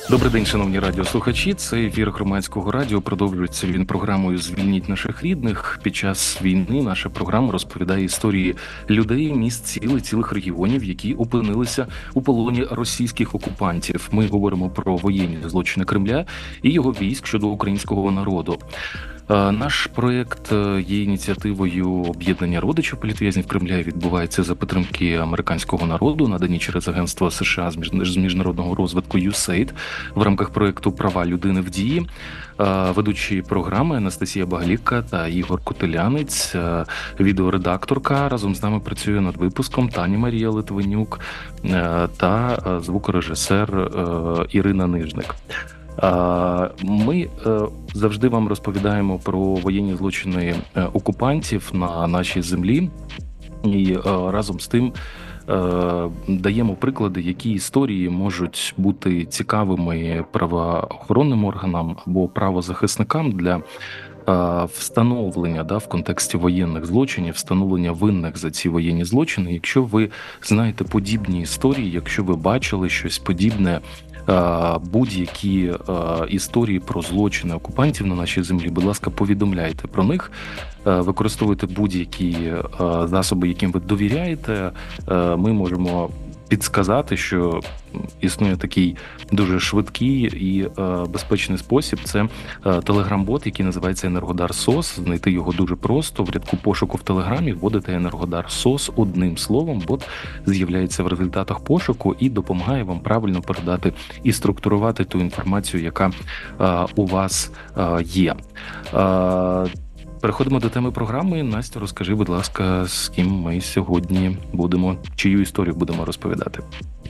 Добрий день, шановні радіослухачі. Це ефір Громадського радіо. Продовжується він програмою «Звільніть наших рідних». Під час війни наша програма розповідає історії людей, міст, сіл і цілих регіонів, які опинилися у полоні російських окупантів. Ми говоримо про воєнні злочини Кремля і його військ щодо українського народу. Наш проєкт є ініціативою об'єднання родичів політв'язнів Кремля і відбувається за підтримки американського народу, надані через Агентство США з міжнародного розвитку USAID в рамках проєкту «Права людини в дії». Ведучі програми Анастасія Багаліка та Ігор Котелянець, відеоредакторка. Разом з нами працює над випуском Таня Марія Литвинюк та звукорежисер Ірина Нижник. Ми завжди вам розповідаємо про воєнні злочини окупантів на нашій землі і разом з тим даємо приклади, які історії можуть бути цікавими правоохоронним органам або правозахисникам для встановлення в контексті воєнних злочинів, встановлення винних за ці воєнні злочини. Якщо ви знаєте подібні історії, якщо ви бачили щось подібне, будь-які історії про злочини окупантів на нашій землі, будь ласка, повідомляйте про них, використовуйте будь-які засоби, яким ви довіряєте. Ми можемо підсказати, що існує такий дуже швидкий і безпечний спосіб. Це телеграм-бот, який називається Енергодар СОС. Знайти його дуже просто. В рядку пошуку в Телеграмі вводите Енергодар СОС одним словом. Бот з'являється в результатах пошуку і допомагає вам правильно передати і структурувати ту інформацію, яка у вас є. Переходимо до теми програми. Настя, розкажи, будь ласка, з ким ми сьогодні будемо, чию історію будемо розповідати?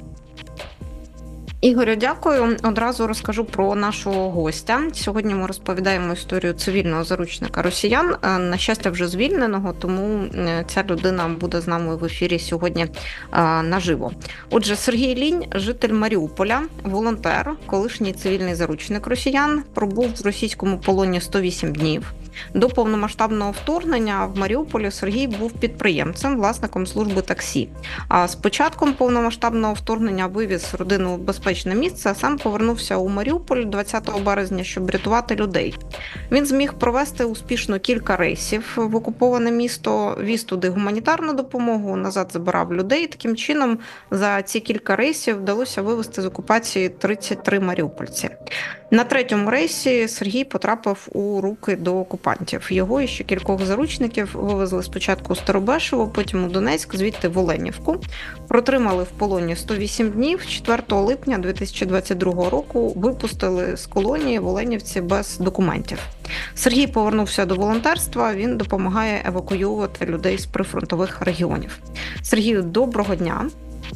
Ігорю, дякую. Одразу розкажу про нашого гостя. Сьогодні ми розповідаємо історію цивільного заручника росіян. На щастя, вже звільненого, тому ця людина буде з нами в ефірі сьогодні наживо. Отже, Сергій Лінь, житель Маріуполя, волонтер, колишній цивільний заручник росіян, пробув в російському полоні 108 днів. До повномасштабного вторгнення в Маріуполі Сергій був підприємцем, власником служби таксі. А з початком повномасштабного вторгнення вивіз родину в безпечне місце, а сам повернувся у Маріуполь 20 березня, щоб рятувати людей. Він зміг провести успішно кілька рейсів в окуповане місто, віз туди гуманітарну допомогу, назад забирав людей. Таким чином, за ці кілька рейсів вдалося вивезти з окупації 33 маріупольці. На третьому рейсі Сергій потрапив у руки до окупантів. Його і ще кількох заручників вивезли спочатку у Старобешево, потім у Донецьк, звідти в Оленівку. Протримали в полоні 108 днів. 4 липня 2022 року випустили з колонії в Оленівці без документів. Сергій повернувся до волонтерства, він допомагає евакуювати людей з прифронтових регіонів. Сергію, доброго дня.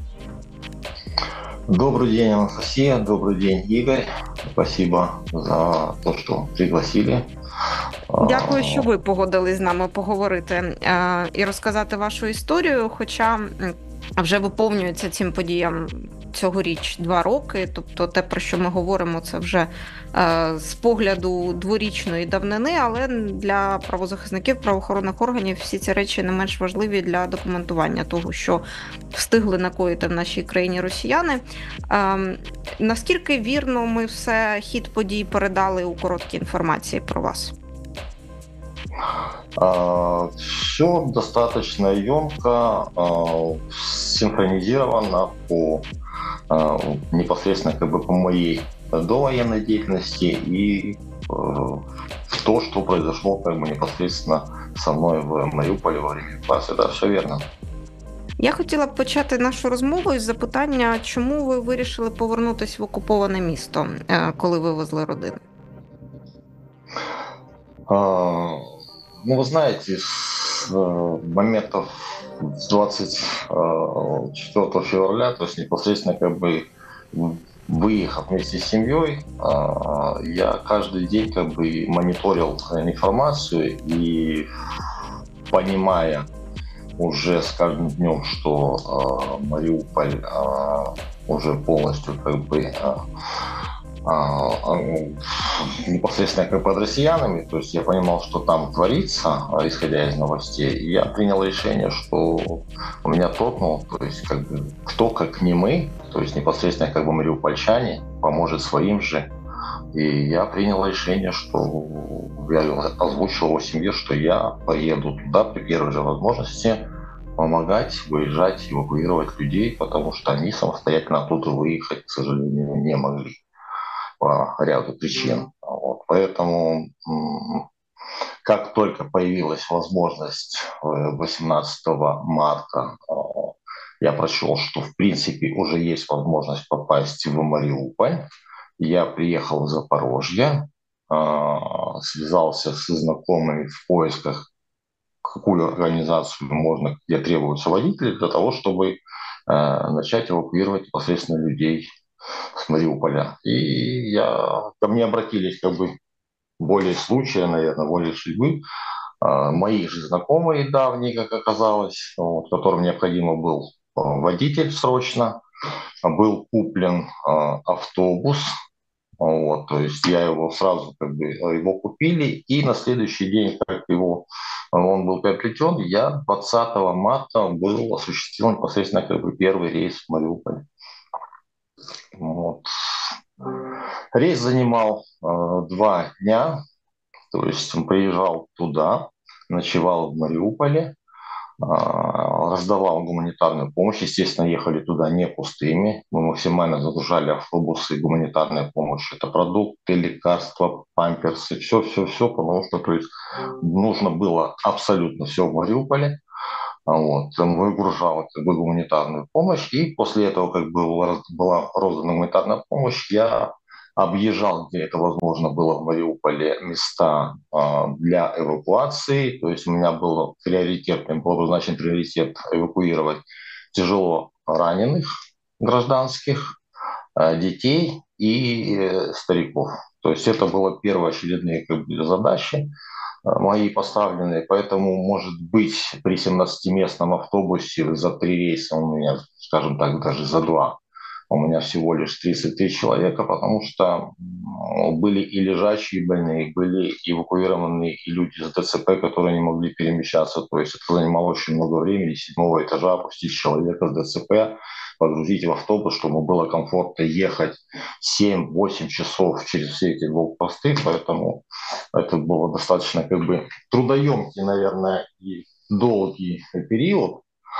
Добрый день, Анастасия. Добрый день, Игорь. Спасибо за то, что пригласили. Дякую, що ви погодились з нами поговорити і розказати вашу історію, хоча вже виповнюється цим подіям цьогоріч 2 роки, тобто те, про що ми говоримо, це вже з погляду дворічної давнини, але для правозахисників, правоохоронних органів всі ці речі не менш важливі для документування того, що встигли накоїти в нашій країні росіяни. Наскільки вірно ми все хід подій передали у короткій інформації про вас? Все достаточно емко, синхронизировано по непосредственно по моей довоенной деятельности и в то, что произошло непосредственно со мной в Маріуполі во время класу. Да, все верно. Я хотіла б почати нашу розмову із запитання, чому ви вирішили повернутися в окуповане місто, коли вивезли родину? Ну, вы знаете, с момента 24 февраля, то есть непосредственно выехав вместе с семьей, я каждый день мониторил информацию и, понимая уже с каждым днем, что Мариуполь уже полностью непосредственно под россиянами, то есть я понимал, что там творится, исходя из новостей, и я принял решение, что у меня торкнуло, то есть кто как не мы, то есть непосредственно мариупольчане, поможет своим же. И я принял решение, что я озвучил его семье, что я поеду туда при первой же возможности помогать, выезжать, эвакуировать людей, потому что они самостоятельно оттуда выехать, к сожалению, не могли по ряду причин. Вот. Поэтому как только появилась возможность 18 марта, я прочел, что в принципе уже есть возможность попасть в Мариуполь. Я приехал в Запорожье, связался со знакомыми в поисках, какую организацию можно, где требуются водители, для того, чтобы начать эвакуировать непосредственно людей с Мариуполя. И ко мне обратились как бы более случая, наверное, более судьбы, мои же знакомые давние, как оказалось, вот, которым необходимо был водитель срочно, был куплен автобус, вот, то есть я его сразу как бы его купили, и на следующий день, как он был приобретен, я 20 марта был осуществлен непосредственно как бы первый рейс в Мариуполь. Вот. Рейс занимал 2 дня, то есть он приезжал туда, ночевал в Мариуполе, раздавал гуманитарную помощь. Естественно, ехали туда не пустыми. Мы максимально загружали автобусы гуманитарной помощи. Это продукты, лекарства, памперсы, все, потому что то есть, нужно было абсолютно все в Мариуполе. Вот. Он выгружал как бы, гуманитарную помощь. И после этого, как бы была роздана гуманитарная помощь, я объезжал, где это возможно было в Мариуполе, места для эвакуации. То есть у меня был обозначен приоритет эвакуировать тяжело раненых гражданских, детей и стариков. То есть это было первоочередные как бы, задачи мои поставленные. Поэтому, может быть, при 17-местном автобусе за 3 рейса у меня, скажем так, даже за 2, у меня всего лишь 33 человека, потому что были и лежачие больные, были эвакуированные и люди с ДЦП, которые не могли перемещаться. То есть это занимало очень много времени. С 7-го этажа опустить человека с ДЦП, погрузить в автобус, чтобы было комфортно ехать 7-8 часов через все эти блокпосты. Поэтому это было достаточно как бы трудоемкий, наверное, и долгий период.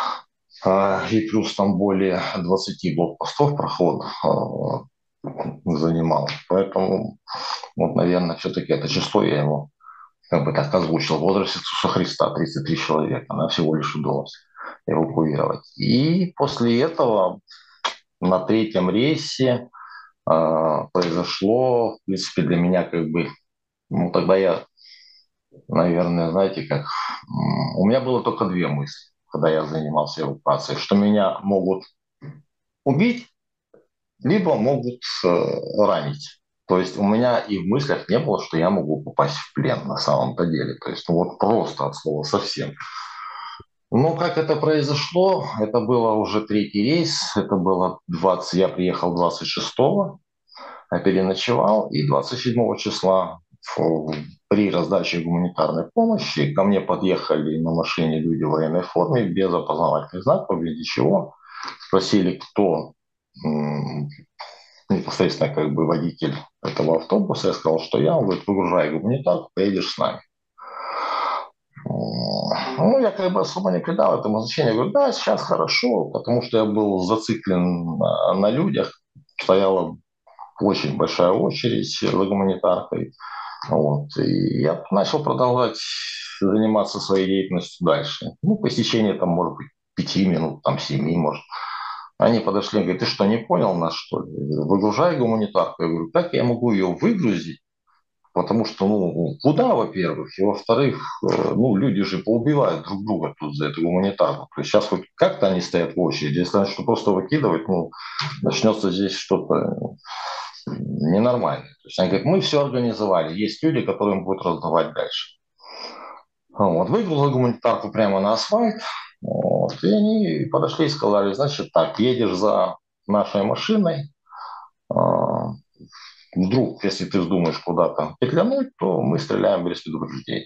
И плюс там более 20 блокпостов проход занимал. Поэтому, вот, наверное, все-таки это число я его как бы так озвучил. В возрасте Иисуса Христа 33 человека. Она всего лишь удалось эвакуировать. И после этого на 3-м рейсе произошло, в принципе, для меня как бы, ну, тогда я, наверное, знаете, как, у меня было только 2 мысли, когда я занимался эвакуацией, что меня могут убить, либо могут ранить. То есть у меня и в мыслях не было, что я могу попасть в плен на самом-то деле. То есть ну, вот просто от слова совсем. Но как это произошло, это было уже 3-й рейс, это было 20, я приехал 26-го, переночевал, и 27 числа при раздаче гуманитарной помощи ко мне подъехали на машине люди в военной форме, без опознавательных знаков, без ничего. Спросили, кто непосредственно как бы водитель этого автобуса. Я сказал, что я. Он говорит, выгружай гуманитарку, поедешь с нами. Ну, я как бы особо не придал этому значения. Я говорю, да, сейчас хорошо, потому что я был зациклен на людях. Стояла очень большая очередь за гуманитаркой. Вот. И я начал продолжать заниматься своей деятельностью дальше. Ну, по истечении, там, может быть, 5 минут, там, 7, может. Они подошли и говорят, ты что, не понял нас, что ли? Я говорю, выгружай гуманитарку. Я говорю, как я могу ее выгрузить? Потому что, ну, куда, во-первых, и во-вторых, ну, люди же поубивают друг друга тут за эту гуманитарку. То есть сейчас хоть как-то они стоят в очереди. Если начнут просто выкидывать, ну, начнется здесь что-то ненормальное. То есть они говорят, мы все организовали, есть люди, которым будут раздавать дальше. Вот, выгрузил гуманитарку прямо на асфальт, вот, и они подошли и сказали, значит так, едешь за нашей машиной, вдруг, если ты вздумаешь куда-то петлянуть, то мы стреляем без предупреждения.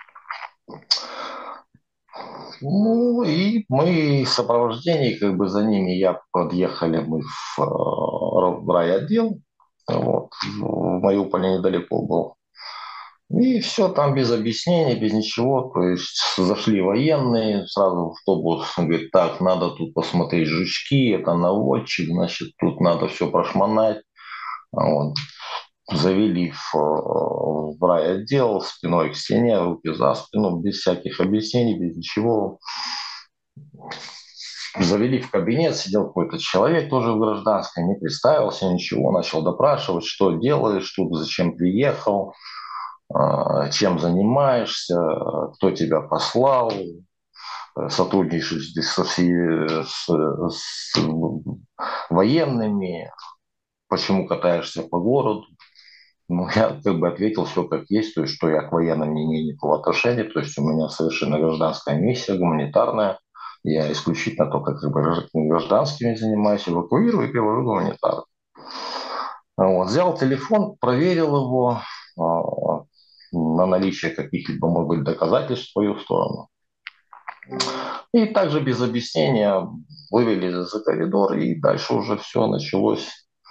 Ну и мы в сопровождении, как бы за ними я подъехали мы в райотдел, Вот. В Мариуполе недалеко был. И все там без объяснений, без ничего. То есть зашли военные, сразу в автобус. Он говорит, так, надо тут посмотреть жучки, это наводчик, значит, тут надо все прошмонать. Вот. Завели в райотдел, спиной к стене, руки за спину, без всяких объяснений, без ничего. Завели в кабинет, сидел какой-то человек тоже в гражданской, не представился, ничего, начал допрашивать, что делаешь тут, зачем приехал, чем занимаешься, кто тебя послал, сотрудничаешь здесь с военными, почему катаешься по городу. Ну, я как бы ответил все как есть, то есть, что я к военным не имею никакого отношения, то есть у меня совершенно гражданская миссия, гуманитарная. Я исключительно только как бы гражданскими занимаюсь, эвакуирую и привожу гуманитарных. Вот. Взял телефон, проверил его на наличие каких-либо, может быть, доказательств в свою сторону. И также без объяснения вывели за коридор, и дальше уже все началось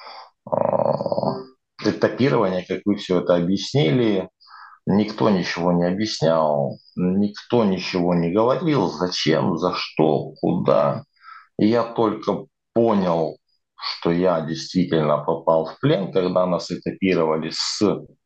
этапирование, как вы все это объяснили. Никто ничего не объяснял, никто ничего не говорил, зачем, за что, куда. И я только понял, что я действительно попал в плен, когда нас этапировали с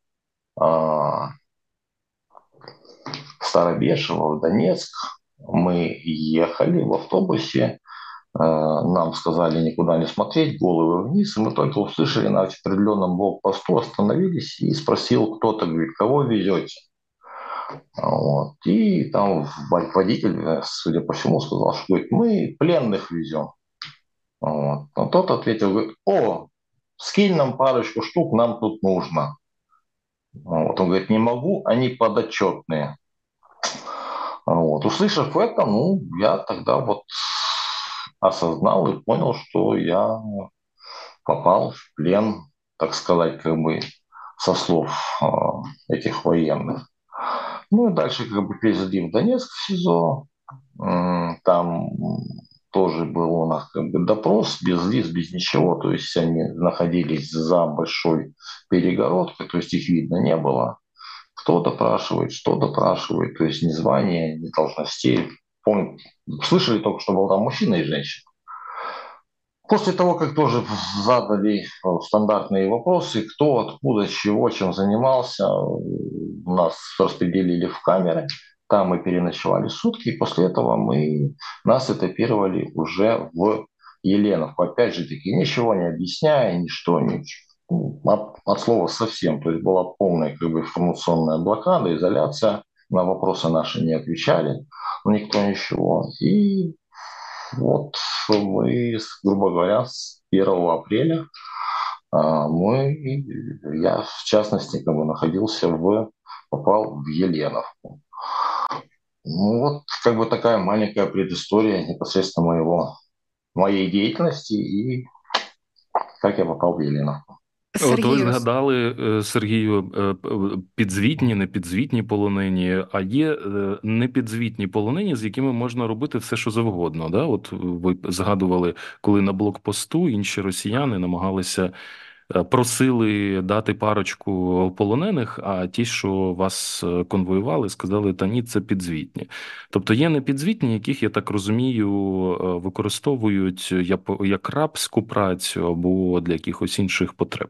Старобешева в Донецк. Мы ехали в автобусе, нам сказали никуда не смотреть, головы вниз, и мы только услышали на определенном блокпосту, остановились и спросил кто-то, говорит, кого везете? Вот. И там водитель, судя по всему, сказал, что говорит, мы пленных везем. Вот. А тот ответил, говорит, о, скинь нам парочку штук, нам тут нужно. Вот. Он говорит, не могу, они подотчетные. Вот. Услышав это, ну, я тогда вот осознал и понял, что я попал в плен, так сказать, как бы со слов этих военных. Ну и дальше как бы перевезли в Донецк в СИЗО. Там тоже был у нас как бы допрос без лиц, без ничего. То есть они находились за большой перегородкой, то есть их видно не было. Кто допрашивает, что допрашивает, то есть ни звания, ни должностей. Помню, слышали только, что был там мужчина и женщина. После того, как тоже задали стандартные вопросы, кто, откуда, чего, чем занимался, нас распределили в камеры, там мы переночевали сутки, и после этого нас этапировали уже в Еленовку. Опять же таки, ничего не объясняя, ничто, от слова совсем. То есть была полная как бы информационная блокада, изоляция, на вопросы наши не отвечали, никто ничего. И вот мы, грубо говоря, с 1 апреля я в частности как бы попал в Еленовку. Ну вот как бы такая маленькая предыстория непосредственно моей деятельности и как я попал в Еленовку. От ви Сергію, згадали, Сергію, підзвітні, непідзвітні полонені, а є непідзвітні полонені, з якими можна робити все, що завгодно. Да? От ви згадували, коли на блокпосту інші росіяни намагалися, просили дати парочку полонених, а ті, що вас конвоювали, сказали, та ні, це підзвітні. Тобто є непідзвітні, яких, я так розумію, використовують як рабську працю або для якихось інших потреб.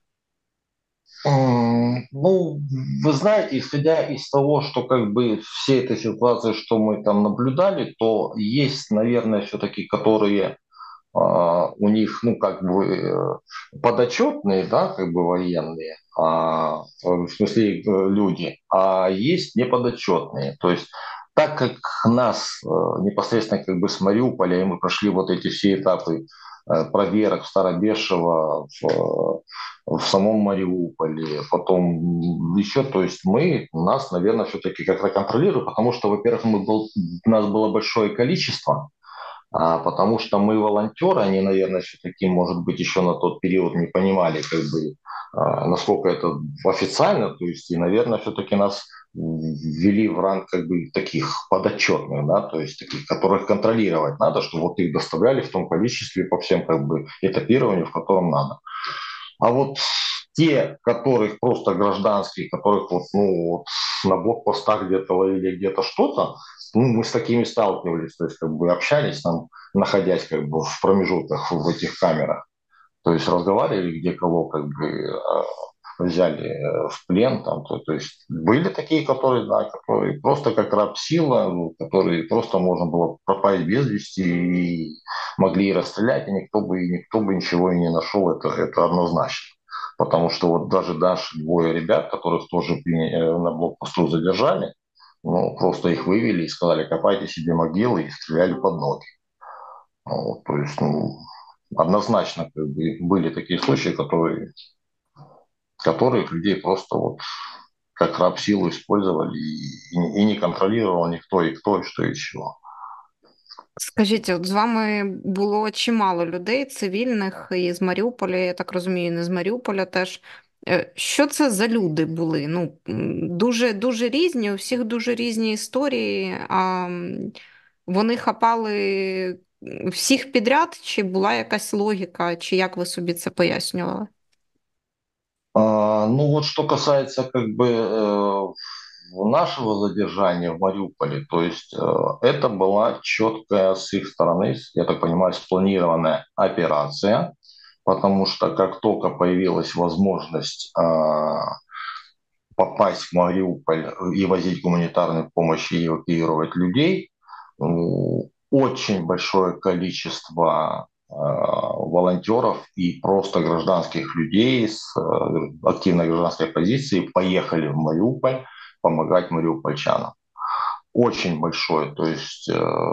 Ну, вы знаете, исходя из того, что как бы все эти ситуации, что мы там наблюдали, то есть, наверное, все-таки, которые у них, ну, как бы подотчетные, да, как бы военные, в смысле люди, а есть неподотчетные. То есть так как нас непосредственно как бы с Мариуполя, и мы прошли вот эти все этапы проверок в Старобешево, в самом Мариуполе, потом еще, то есть нас, наверное, все-таки как-то контролируют, потому что, во-первых, нас было большое количество, потому что мы волонтеры, они, наверное, все-таки, может быть, еще на тот период не понимали, как бы, насколько это официально, то есть, и, наверное, все-таки нас ввели в ранг как бы таких подотчетных, да, то есть таких, которых контролировать надо, чтобы вот их доставляли в том количестве по всем как бы этапированию, в котором надо. А вот те, которых просто гражданские, которых вот, ну, вот на блокпостах где-то ловили где-то что-то, ну, мы с такими сталкивались, то есть как бы общались там, находясь как бы в промежутках в этих камерах. То есть разговаривали, где кого как бы взяли в плен. Там, то есть были такие, которые, да, которые просто как раб сила, ну, которые просто можно было пропасть без вести и могли и расстрелять, и никто бы ничего и не нашел, это однозначно. Потому что вот даже двое ребят, которых тоже на блокпосту задержали, ну, просто их вывели и сказали, копайте себе могилы, и стреляли под ноги. Вот, то есть, ну, однозначно как бы, были такие случаи, которые людей просто вот как раб силу использовали и не контролировал никто и кто, и что и чего. Скажіть, от з вами було чимало людей, цивільних із Маріуполя, я так розумію, не з Маріуполя теж. Що це за люди були? Ну, дуже дуже різні, у всіх дуже різні історії. А вони хапали всіх підряд, чи була якась логіка, чи як ви собі це пояснювали? Ну вот что касается как бы нашего задержания в Мариуполе, то есть это была четкая с их стороны, я так понимаю, спланированная операция, потому что как только появилась возможность попасть в Мариуполь и возить гуманитарную помощь и эвакуировать людей, очень большое количество волонтеров и просто гражданских людей с активной гражданской позицией поехали в Мариуполь помогать мариупольчанам. Очень большое. То есть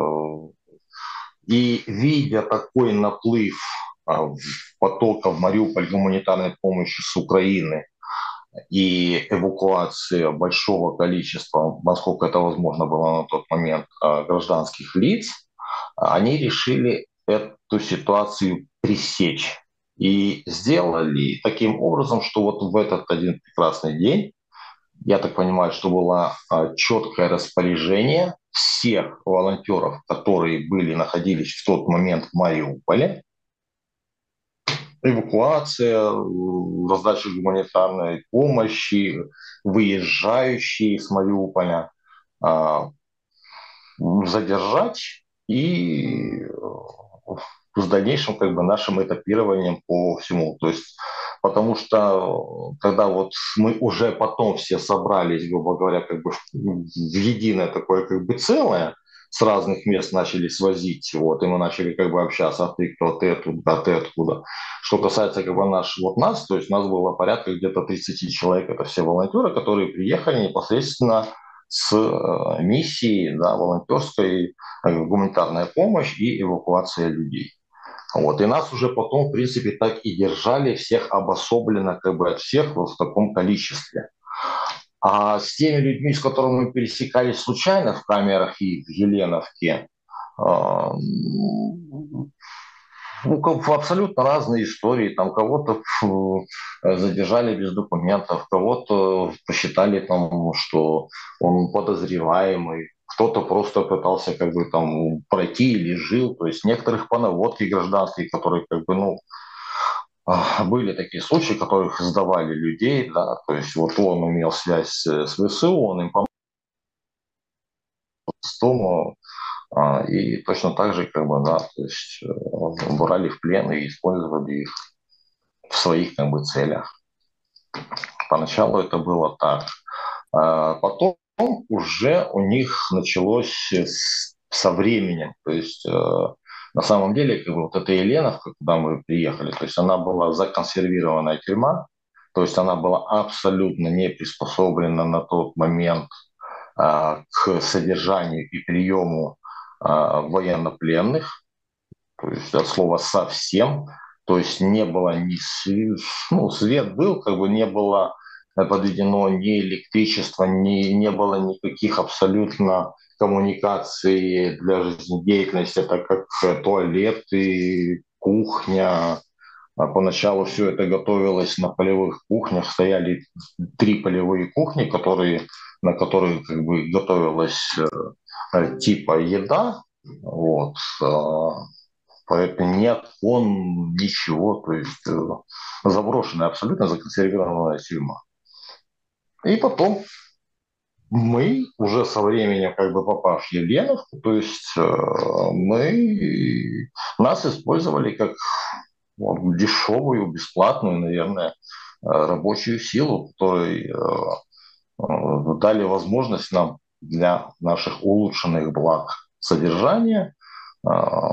и видя такой наплыв потока в Мариуполь гуманитарной помощи с Украины, и эвакуация большого количества, насколько это возможно было на тот момент, гражданских лиц, они решили эту ситуацию пресечь. И сделали таким образом, что вот в этот один прекрасный день, я так понимаю, что было четкое распоряжение всех волонтеров, которые находились в тот момент в Мариуполе, эвакуация, раздача гуманитарной помощи, выезжающие с Мариуполя, а, задержать и с дальнейшим как бы нашим этапированием по всему. То есть, потому что когда вот мы уже потом все собрались, грубо говоря, как бы в единое такое как бы целое, с разных мест начали свозить, вот, и мы начали как бы общаться, а ты кто, ты оттуда, а ты откуда. Что касается как бы нас, то есть нас было порядка где-то 30 человек, это все волонтеры, которые приехали непосредственно с миссией, да, волонтерской, гуманитарная помощь и эвакуация людей. Вот. И нас уже потом, в принципе, так и держали всех обособленно как бы от всех вот в таком количестве. А с теми людьми, с которыми мы пересекались случайно в камерах и в Еленовке, ну, абсолютно разные истории. Там кого-то задержали без документов, кого-то посчитали, там, что он подозреваемый, кто-то просто пытался как бы там пройти или жил. То есть некоторых по наводке гражданские, которые как бы, ну, были такие случаи, которых сдавали людей, да, то есть вот он имел связь с ВСУ, он им помог с дому, и точно так же, как бы, да, то есть брали в плен и использовали их в своих как бы целях. Поначалу это было так. Потом уже у них началось со временем. То есть на самом деле как бы, вот эта Еленовка, куда мы приехали, то есть она была законсервированная тюрьма, то есть она была абсолютно не приспособлена на тот момент к содержанию и приему военнопленных, то есть от слова совсем, то есть не было ни ну, свет был, как бы не было подведено ни электричества, не было никаких абсолютно коммуникаций для жизнедеятельности, так как туалеты, кухня. Поначалу все это готовилось на полевых кухнях, стояли 3 полевые кухни, на которых как бы готовилась типа еда, вот, Поэтому ни окон, ничего, то есть заброшенная, абсолютно законсервированная тюрьма. И потом мы уже со временем, как бы попав в Еленовку, то есть нас использовали как вот, дешевую, бесплатную, наверное, рабочую силу, которой дали возможность нам для наших улучшенных благ содержания э,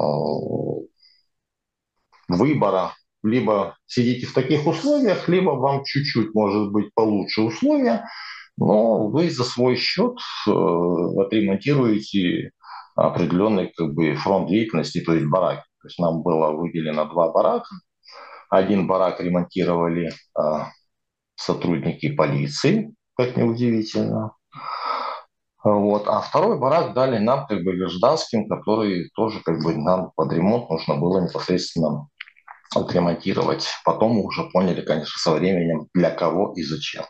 выбора. Либо сидите в таких условиях, либо вам чуть-чуть, может быть, получше условия, но вы за свой счет отремонтируете определенный как бы, фронт деятельности, то есть бараки. То есть нам было выделено два барака. Один барак ремонтировали сотрудники полиции, как неудивительно. Вот. А второй барак дали нам, как бы, гражданским, который тоже, как бы, нам под ремонт нужно было непосредственно отремонтировать. Потом мы уже поняли, конечно, со временем, для кого и зачем.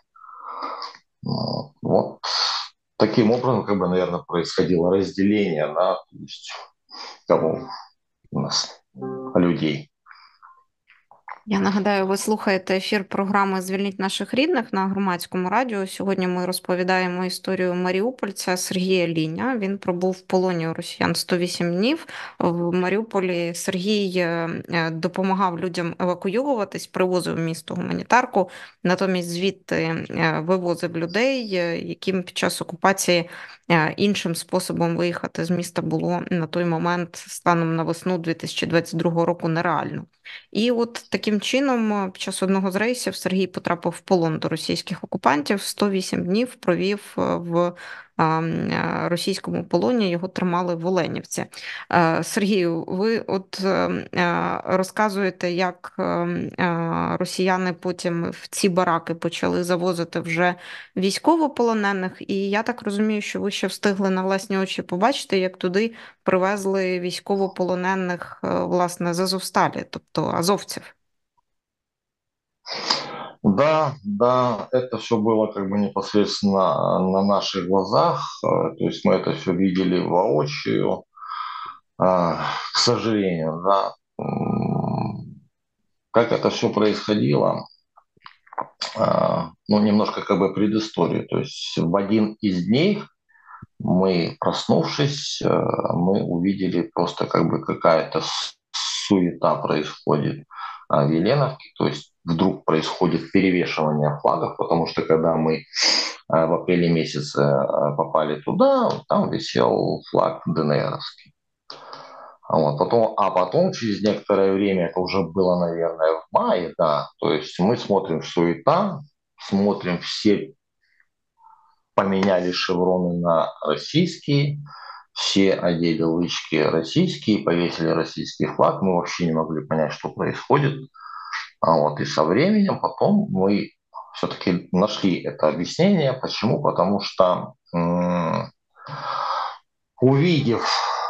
Вот. Таким образом, как бы, наверное, происходило разделение на, то есть, кого у нас людей. Я нагадаю, ви слухаєте ефір програми Звільніть наших рідних на громадському радіо. Сьогодні ми розповідаємо історію маріупольця Сергія Ліня. Він пробув в полоні у росіян 108 днів. В Маріуполі Сергій допомагав людям евакуюватись, привозив в місто гуманітарку, натомість звідти вивозив людей, яким під час окупації іншим способом виїхати з міста було на той момент станом на весну 2022 року нереально. І от таким чином, під час одного з рейсів Сергій потрапив в полон до російських окупантів, 108 днів провів в російському полоні, його тримали в Оленівці. Сергію, ви от розказуєте, як росіяни потім в ці бараки почали завозити вже військовополонених, і я так розумію, що ви ще встигли на власні очі побачити, як туди привезли військовополонених, власне, з Азовсталі, тобто азовців. Да, да, это все было как бы непосредственно на наших глазах, то есть мы это все видели воочию, к сожалению, да. Как это все происходило, ну, немножко как бы предысторию, то есть в один из дней мы, проснувшись, мы увидели просто как бы какая-то суета происходит в Еленовке, то есть вдруг происходит перевешивание флагов, потому что когда мы в апреле месяце попали туда, там висел флаг ДНРовский. Вот, потом через некоторое время, это уже было, наверное, в мае, да, то есть мы смотрим суета, смотрим все поменяли шевроны на российские, все одели лычки российские, повесили российский флаг, мы вообще не могли понять, что происходит. Вот, и со временем потом мы все-таки нашли это объяснение. Почему? Потому что увидев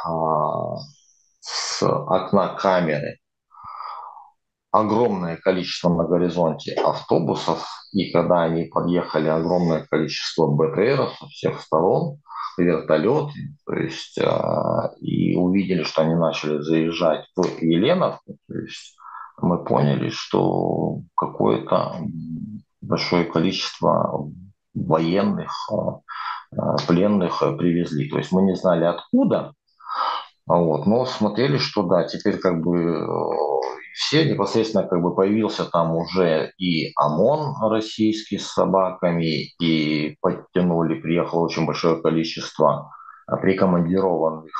с окна камеры огромное количество на горизонте автобусов, и когда они подъехали, огромное количество БТРов со всех сторон, вертолеты, то есть, и увидели, что они начали заезжать в Еленовку, то есть мы поняли, что какое-то большое количество военных, пленных привезли. То есть мы не знали откуда, вот, но смотрели, что да, теперь как бы все непосредственно как бы появился там уже и ОМОН российский с собаками, и подтянули, приехало очень большое количество прикомандированных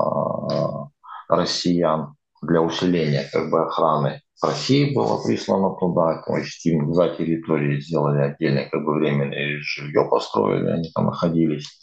россиян для усиления как бы охраны. России было прислано туда, то есть им за территорией сделали отдельное как бы временное жилье, построили, они там находились.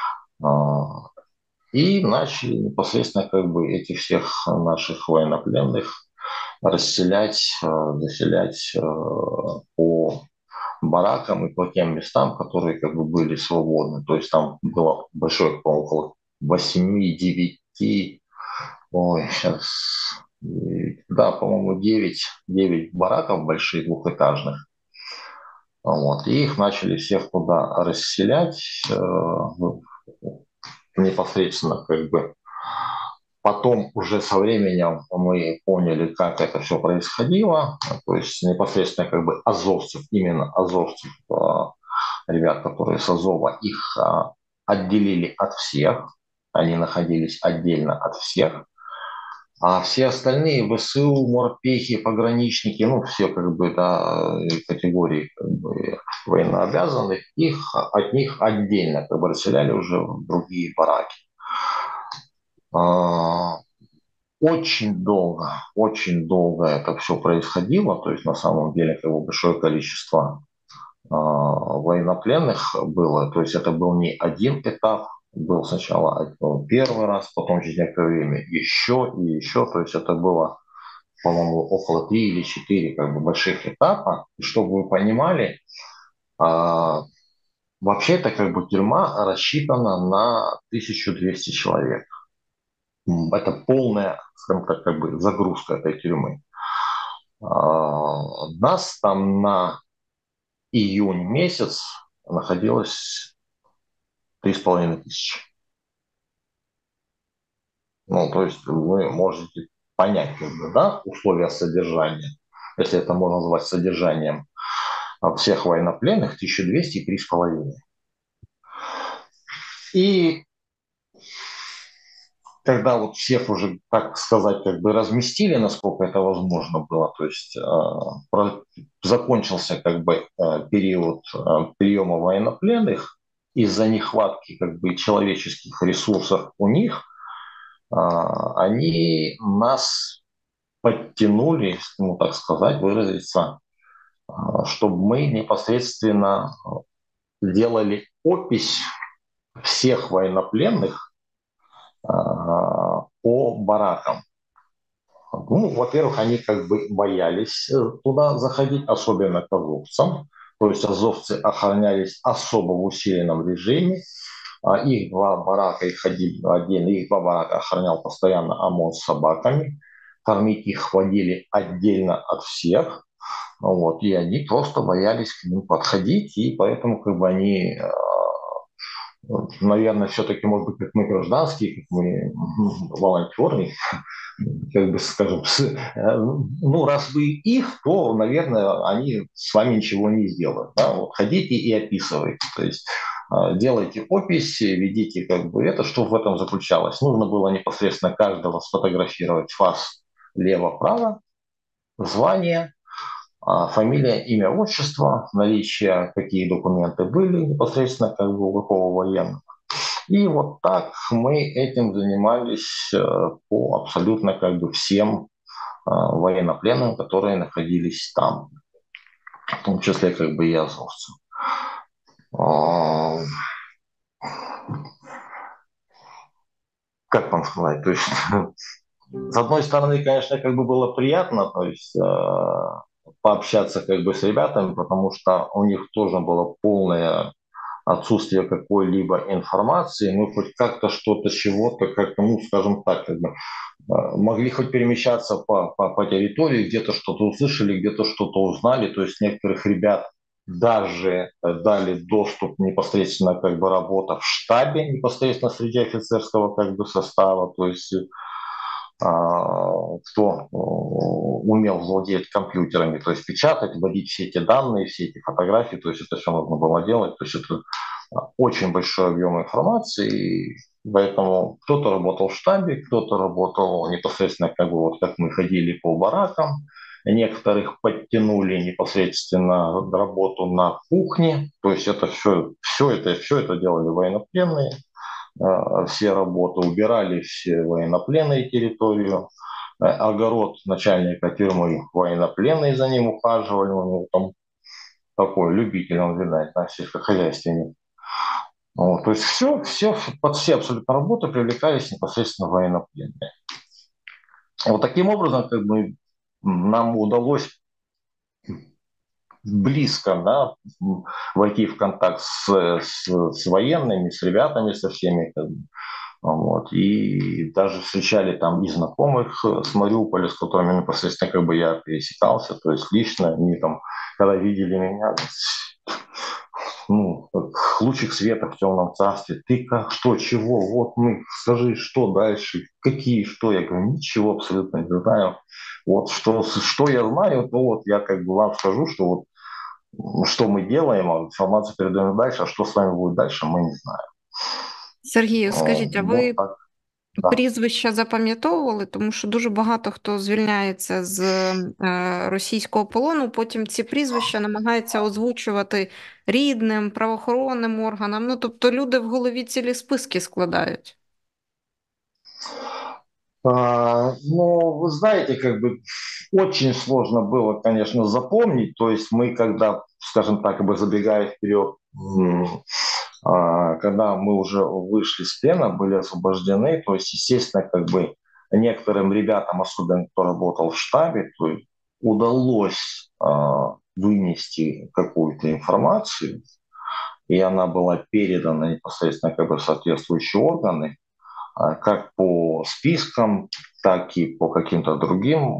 И начали непосредственно как бы этих всех наших военнопленных расселять, заселять по баракам и по тем местам, которые как бы были свободны. То есть там было большое, по-моему, около 8-9, ой, сейчас, да, по-моему, 9 бараков больших, двухэтажных. Вот. И их начали всех туда расселять непосредственно как бы Потом уже со временем мы поняли, как это все происходило. То есть непосредственно как бы азовцев, именно азовцев, ребят, которые с Азова, их отделили от всех. Они находились отдельно от всех. А все остальные ВСУ, морпехи, пограничники, ну, все как бы, да, категории как бы военнообязанных, от них отдельно как бы расселяли уже в другие бараки. А, очень долго это все происходило, то есть на самом деле как бы большое количество военнопленных было, то есть это был не один этап, был сначала первый раз, потом через некоторое время еще и еще, то есть это было, по-моему, около 3 или 4 как бы больших этапа. И чтобы вы понимали, а, вообще это как бы тюрьма рассчитана на 1200 человек. Это полная, скажем так, как бы загрузка этой тюрьмы. Нас там на июнь месяц находилось 3500. Ну, то есть вы можете понять, как бы, да, условия содержания, если это можно назвать содержанием всех военнопленных, 1200 и 3,5. И когда вот всех уже, так сказать, как бы разместили, насколько это возможно было, то есть закончился как бы период приема военнопленных, из-за нехватки как бы человеческих ресурсов у них, они нас подтянули, ну так сказать, выразиться, чтобы мы непосредственно делали опись всех военнопленных по баракам. Ну, во-первых, они как бы боялись туда заходить, особенно к азовцам. То есть азовцы охранялись особо в усиленном режиме. Их два барака, их два барака охранял постоянно ОМОН с собаками. Кормить их водили отдельно от всех. Вот, и они просто боялись к ним подходить, и поэтому как бы они, наверное, все-таки, может быть, как мы гражданские, как мы волонтеры, как бы скажем, ну, раз вы их, то, наверное, они с вами ничего не сделают. Да? Вот ходите и описывайте. То есть делайте описи, ведите как бы это, что в этом заключалось. Нужно было непосредственно каждого сфотографировать фас лево-право, звание, фамилия, имя, отчество, наличие, какие документы были непосредственно как бы у какого военного. И вот так мы этим занимались по абсолютно как бы всем военнопленным, которые находились там, в том числе как бы и азовцы. Как вам сказать, то есть с одной стороны, конечно, как бы было приятно, то есть пообщаться как бы с ребятами, потому что у них тоже было полное отсутствие какой-либо информации, мы хоть как-то что-то, чего-то, как-то, ну, скажем так, как бы, могли хоть перемещаться по территории, где-то что-то услышали, где-то что-то узнали, то есть некоторых ребят даже дали доступ непосредственно как бы работа в штабе, непосредственно среди офицерского как бы состава, то есть кто умел владеть компьютерами, то есть печатать, вводить все эти данные, все эти фотографии, то есть это все нужно было делать, то есть это очень большой объем информации, и поэтому кто-то работал в штабе, кто-то работал непосредственно, как бы вот как мы ходили по баракам, некоторых подтянули непосредственно работу на кухне, то есть это все это делали военнопленные, все работы убирали, все военнопленные территорию, огород начальника тюрьмы военнопленные за ним ухаживали, у него там такой любитель, он, видать, на сельскохозяйственник. Вот, то есть под все абсолютно работы привлекались непосредственно военнопленные. И вот таким образом как бы нам удалось близко, да, войти в контакт с военными, с ребятами, со всеми. Как бы. Вот. И даже встречали там и знакомых с Мариуполя, с которыми непосредственно как бы я пересекался, то есть лично они там, когда видели меня, ну, как лучик света в темном царстве. Ты как, что, чего? Вот мы, скажи, что дальше? Какие, что? Я говорю, ничего абсолютно не знаю. Вот что я знаю, то вот я как бы вам скажу, что вот что мы делаем, а информацию передаем дальше, а что с вами будет дальше, мы не знаем. Сергію, скажіть, а Вот ви так, да. прізвища запам'ятовували? Тому що дуже багато хто звільняється з російського полону, потім ці прізвища намагаються озвучувати рідним, правоохоронним органам. Ну, тобто люди в голові цілі списки складають. Ну, вы знаете, как бы очень сложно было, конечно, запомнить. То есть мы, когда, скажем так, как бы забегая вперед, когда мы уже вышли с плена, были освобождены, то есть, естественно, как бы некоторым ребятам, особенно кто работал в штабе, то есть удалось вынести какую-то информацию, и она была передана непосредственно как бы в соответствующие органы, как по спискам, так и по каким-то другим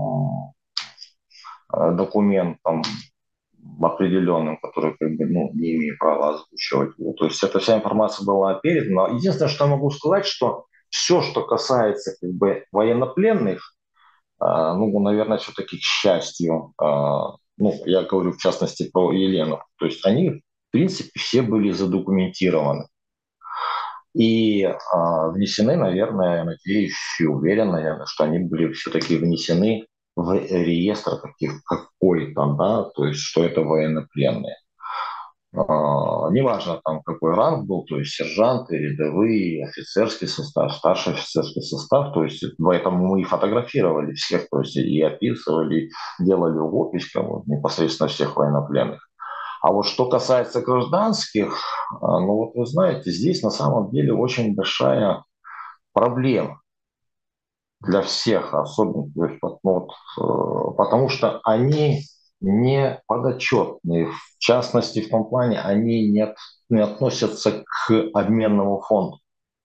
документам определенным, которые как бы, ну, не имею права озвучивать. Вот, то есть эта вся информация была передана. Единственное, что я могу сказать, что все, что касается как бы военнопленных, ну, наверное, все-таки к счастью, ну, я говорю в частности про Елену, то есть они, в принципе, все были задокументированы. И внесены, наверное, я надеюсь и уверен, наверное, что они были все-таки внесены в реестр какой-то, да, то есть что это военнопленные. Неважно там какой ранг был, то есть сержанты, рядовые, офицерский состав, старший офицерский состав, то есть поэтому мы и фотографировали всех, то есть и описывали, делали опись кого непосредственно всех военнопленных. А вот что касается гражданских, ну вот вы знаете, здесь на самом деле очень большая проблема для всех, особенно то есть, вот, ну, вот, потому что они не подотчетные. В частности, в том плане, они не относятся к обменному фонду.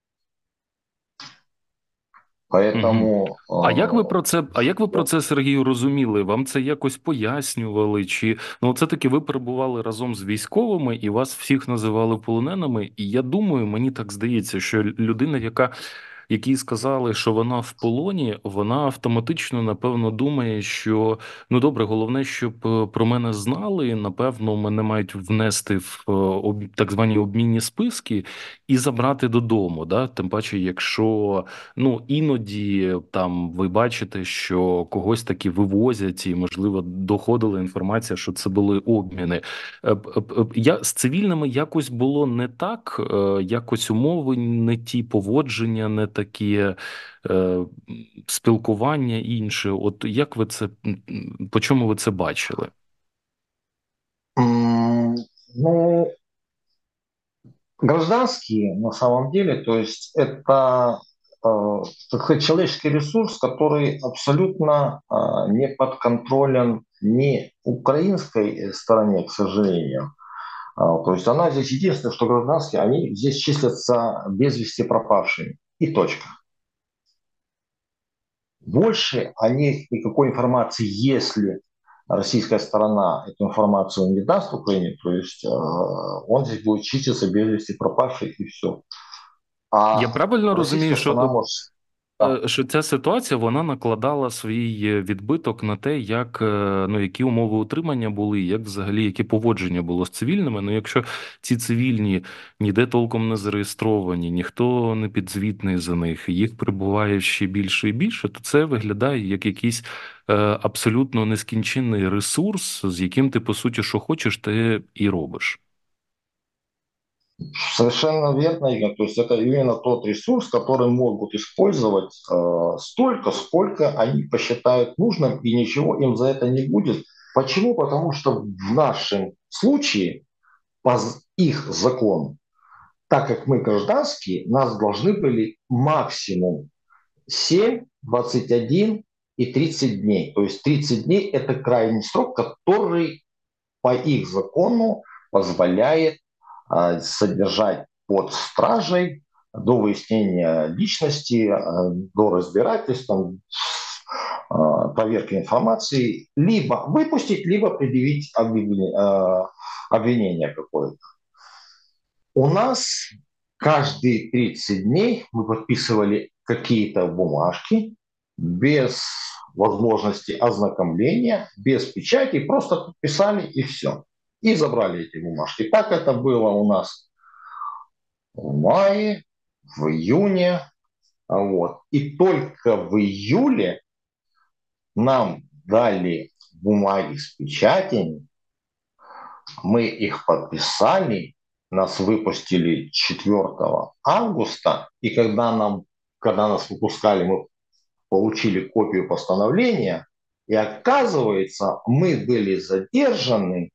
Мгм. Поэтому Як ви про це, Сергію, розуміли? Вам це якось пояснювали? Чи ну це таки ви перебували разом з військовими і вас всіх називали полоненими? І я думаю, мені так здається, що людина, якій сказали, що вона в полоні, вона автоматично, напевно, думає, що ну добре, головне, щоб про мене знали. Напевно, мене мають внести в так звані обмінні списки і забрати додому. Да? Тим паче, якщо ну іноді там ви бачите, що когось таки вивозять, і можливо доходила інформація, що це були обміни. Я з цивільними якось було не так, якось умови не ті, поводження не такі, е, спілкування інше. От як ви це по чому ви це бачили? ну, гражданские на самом деле, то есть это так сказать, человеческий ресурс, который абсолютно не подконтролен ни украинской стороне, к сожалению. То есть она здесь единственное, что гражданские, они здесь числятся без вести пропавшими. И точка. Больше о них никакой информации, если российская сторона эту информацию не даст Украине, то есть он здесь будет числиться без вести пропавший и все. Я А правильно розумію, российская сторона що может... Да. що ця ситуація вона накладала свій відбиток на те, як ну які умови утримання були, як взагалі яке поводження було з цивільними. Ну, якщо ці цивільні ніде толком не зареєстровані, ніхто не підзвітний за них, їх прибуває ще більше і більше, то це виглядає як якийсь абсолютно нескінченний ресурс, з яким ти по суті, що хочеш, ти і робиш. Совершенно верно, Игорь. То есть это именно тот ресурс, который могут использовать столько, сколько они посчитают нужным, и ничего им за это не будет. Почему? Потому что в нашем случае, по их закону, так как мы гражданские, нас должны были максимум 7, 21 и 30 дней. То есть 30 дней – это крайний срок, который по их закону позволяет содержать под стражей до выяснения личности, до разбирательств, проверки информации, либо выпустить, либо предъявить обвинение какое-то. у нас каждые 30 дней мы подписывали какие-то бумажки без возможности ознакомления, без печати, просто подписали и все. И забрали эти бумажки. Так это было у нас в мае, в июне. Вот. И только в июле нам дали бумаги с печатями, мы их подписали, нас выпустили 4 августа, и когда нас выпускали, мы получили копию постановления, и оказывается, мы были задержаны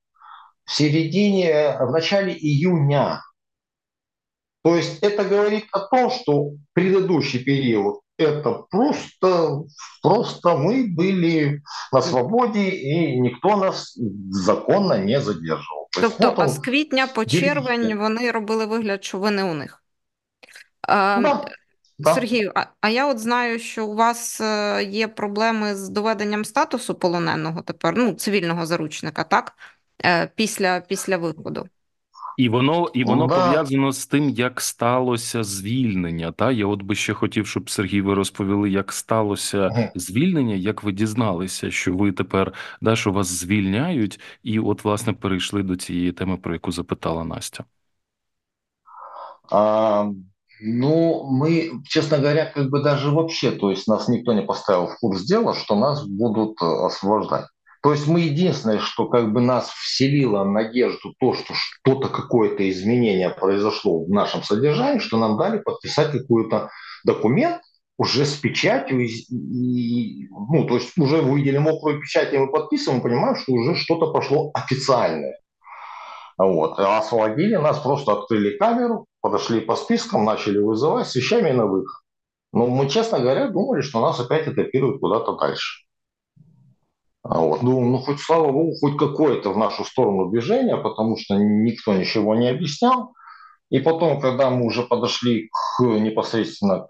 в начале июня. То есть это говорит о том, что предыдущий период это просто мы были на свободе, и никто нас законно не задерживал. То есть Тобто, вот а он, з квітня по червень юридически. вони робили вигляд, що ви не у них. А, Да, да. Сергію, а я от знаю, що у вас є проблеми з доведенням статусу полоненого тепер, ну, цивільного заручника, так? Після виходу. І воно Да. пов'язано з тим, як сталося звільнення. Та я от би ще хотів, щоб Сергій, ви розповіли, як сталося звільнення, як ви дізналися, що ви тепер що вас звільняють, і от власне перейшли до цієї теми, про яку запитала Настя. А, ну, мы, честно говоря, как бы даже вообще, то есть нас никто не поставил в курс дела, что нас будут освобождать. То есть мы единственное, что как бы нас вселило надежду то, что что-то, какое-то изменение произошло в нашем содержании, что нам дали подписать какой-то документ уже с печатью, ну, то есть уже увидели мокрую печать, и мы подписываем, понимаем, что уже что-то пошло официальное. Вот. А освободили нас, просто открыли камеру, подошли по спискам, начали вызывать с вещами на выход. Но мы, честно говоря, думали, что нас опять этапируют куда-то дальше. Вот. Ну, хоть, слава богу, хоть какое-то в нашу сторону движение, потому что никто ничего не объяснял. И потом, когда мы уже подошли непосредственно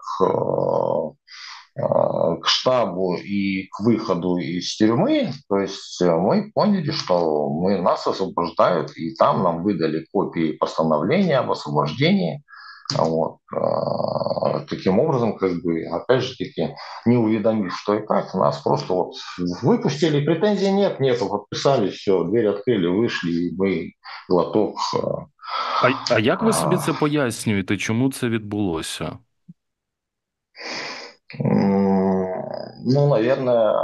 к штабу и к выходу из тюрьмы, то есть мы поняли, что нас освобождают, и там нам выдали копии постановления об освобождении. Вот. Таким образом, как бы, опять же таки, не уведомив, что и как, нас просто вот выпустили, претензий нету, подписали, все, дверь открыли, вышли, и мы глоток. А як ви собі це пояснюєте? Чому це відбулося? Ну, наверное,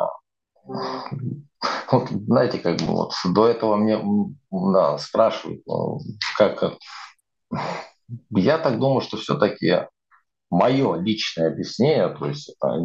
вот, знаете, как бы вот до этого мне спрашивают, как. Я так думаю, что все-таки мое личное объяснение, то есть это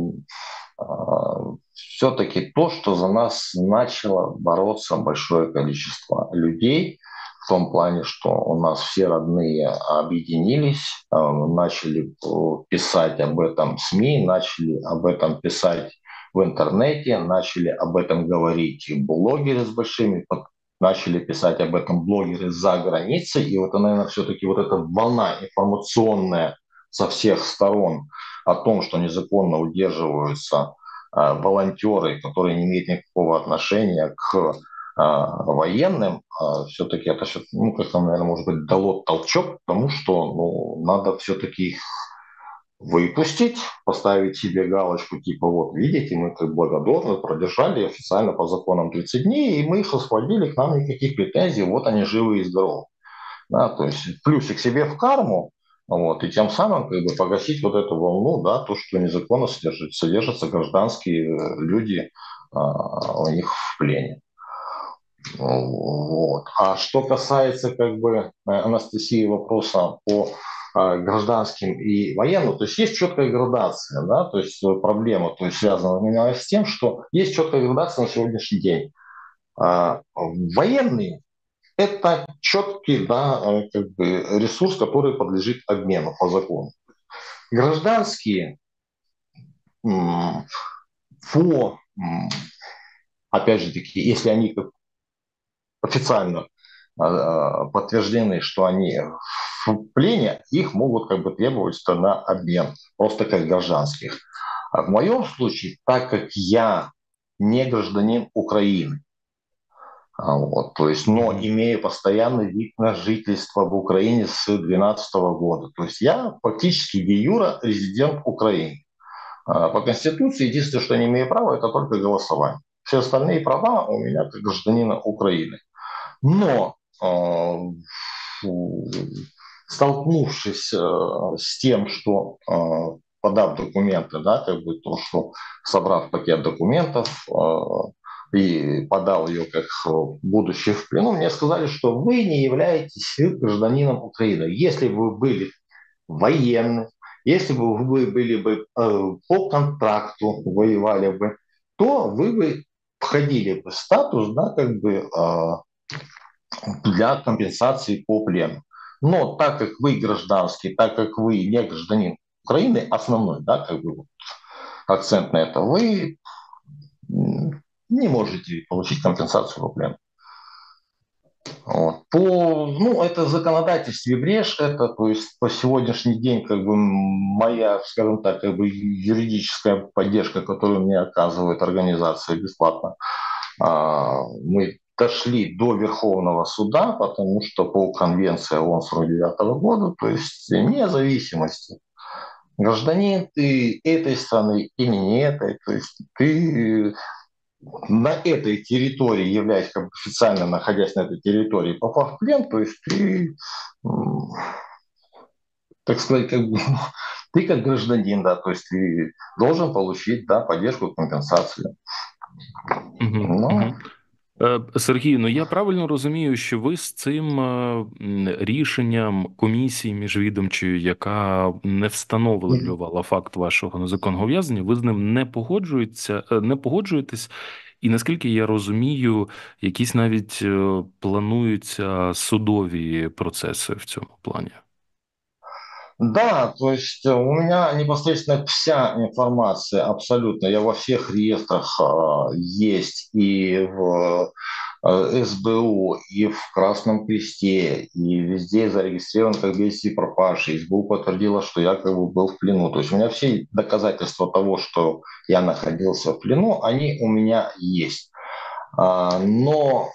все-таки то, что за нас начало бороться большое количество людей, в том плане, что у нас все родные объединились, начали писать об этом СМИ, начали об этом писать в интернете, начали об этом говорить блогеры с большими, начали писать об этом блогеры за границей. И вот, наверное, все-таки вот эта волна информационная со всех сторон о том, что незаконно удерживаются волонтеры, которые не имеют никакого отношения к военным, все-таки это, ну, как-то, наверное, может быть, дало толчок к тому, что надо все-таки их выпустить, поставить себе галочку, типа, вот, видите, мы как благодарны, продержали официально по законам 30 дней, и мы их освободили, к нам никаких претензий, вот они живы и здоровы. Да, то есть плюсик себе в карму, вот, и тем самым как бы погасить вот эту волну, да, то, что незаконно содержатся гражданские люди у них в плене. Вот. А что касается как бы Анастасии вопроса по гражданским и военным, то есть четкая градация, да, то есть проблема, то есть связана именно с тем, что есть четкая градация на сегодняшний день. Военные – это четкий, да, как бы ресурс, который подлежит обмену по закону. Гражданские опять же таки, если они официально подтверждены, что они в плене, их могут как бы требовать на обмен, просто как гражданских. А в моем случае, так как я не гражданин Украины, Вот, то есть, но имею постоянный вид на жительство в Украине с 2012 года. То есть я фактически де-юре резидент Украины. По Конституции единственное, что не имею права, это только голосование. Все остальные права у меня как гражданина Украины. Но столкнувшись с тем, что подав документы, да, как бы то, что собрав пакет документов и подал ее как будучи в плену, мне сказали, что вы не являетесь гражданином Украины. Если бы вы были военным, если бы вы были бы по контракту воевали бы, то вы бы входили в статус, да, как бы для компенсации по плену. Но так как вы гражданский, так как вы не гражданин Украины, основной, да, как бы акцент на это, вы не можете получить компенсацию по плену. Вот. Это в законодательстве брешь, это, то есть по сегодняшний день как бы моя, скажем так, как бы юридическая поддержка, которую мне оказывает организация бесплатно, мы дошли до Верховного суда, потому что по конвенции ООН 49 года, то есть вне зависимости, гражданин ты этой страны или не этой, то есть ты на этой территории, являясь как бы официально находясь на этой территории, попав в плен, то есть ты, так сказать, как бы, ты как гражданин, да, то есть ты должен получить, да, поддержку, компенсацию. Сергію, ну я правильно розумію, що ви з цим рішенням комісії міжвідомчої, яка не встановлювала факт вашого незаконного ув'язнення, ви з ним не погоджуєтесь, і наскільки я розумію, якісь навіть плануються судові процеси в цьому плані. Да, то есть у меня непосредственно вся информация абсолютно, я во всех реестрах есть и в СБУ, и в Красном Кресте, и везде зарегистрирован как действие пропавший. СБУ подтвердила, что я как бы был в плену. То есть у меня все доказательства того, что я находился в плену, они у меня есть. Но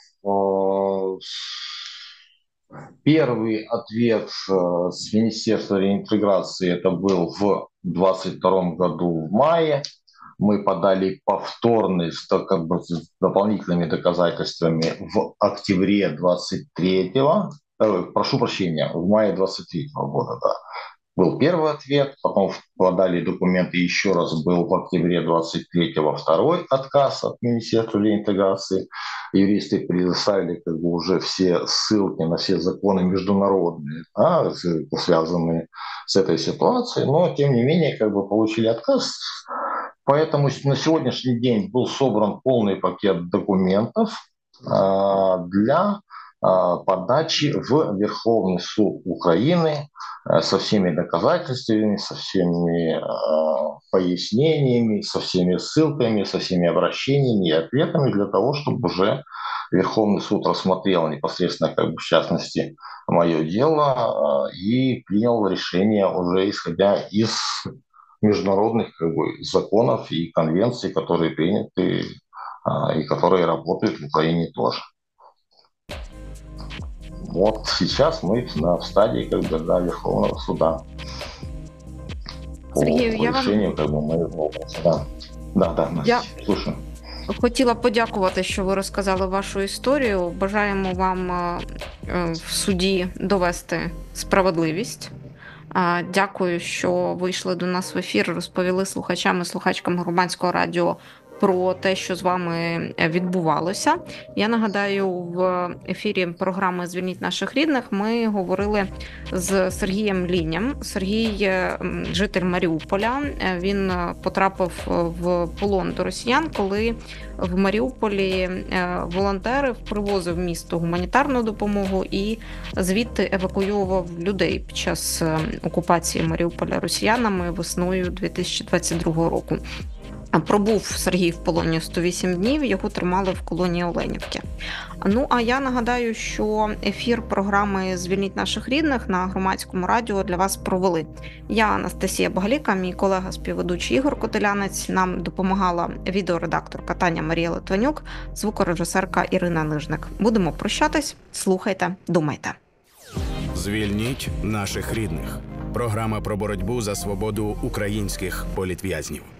первый ответ с Министерства реинтеграции это был в 2022 году в мае. Мы подали повторный с дополнительными доказательствами в октябре 23-го. Прошу прощения, в мае 23-го года, да. Был первый ответ, потом подали документы еще раз, был в октябре 23-го второй отказ от Министерства реинтеграции. Юристы предоставили как бы уже все ссылки на все законы международные, да, связанные с этой ситуацией, но тем не менее как бы получили отказ. Поэтому на сегодняшний день был собран полный пакет документов для подачи в Верховный суд Украины со всеми доказательствами, со всеми пояснениями, со всеми ссылками, со всеми обращениями и ответами для того, чтобы уже Верховный суд рассмотрел непосредственно, как бы, в частности, мое дело и принял решение уже исходя из международных как бы законов и конвенций, которые приняты и которые работают в Украине тоже. Вот сейчас мы в стадии как бы до Верховного суда. Сергію, по решению как бы моего вопроса. Да, Я слушаю. хотіла подякувати, що ви розказали вашу історію. Бажаємо вам в суді довести справедливість. Дякую, що вийшли до нас в ефір, розповіли слухачам і слухачкам Громадського радіо про те, що з вами відбувалося. Я нагадаю, в ефірі програми «Звільніть наших рідних» ми говорили з Сергієм Лінням. Сергій – житель Маріуполя. Він потрапив в полон до росіян, коли в Маріуполі волонтери привозив в місто гуманітарну допомогу і звідти евакуював людей під час окупації Маріуполя росіянами весною 2022 року. Пробув Сергій в полоні 108 днів, його тримали в колонії Оленівки. Ну, а я нагадаю, що ефір програми «Звільніть наших рідних» на Громадському радіо для вас провели. Я Анастасія Багаліка, мій колега-співведучий Ігор Котелянець, нам допомагала відеоредакторка Таня Марія Литванюк, звукорежисерка Ірина Нижник. Будемо прощатись, слухайте, думайте. «Звільніть наших рідних» – програма про боротьбу за свободу українських політв'язнів.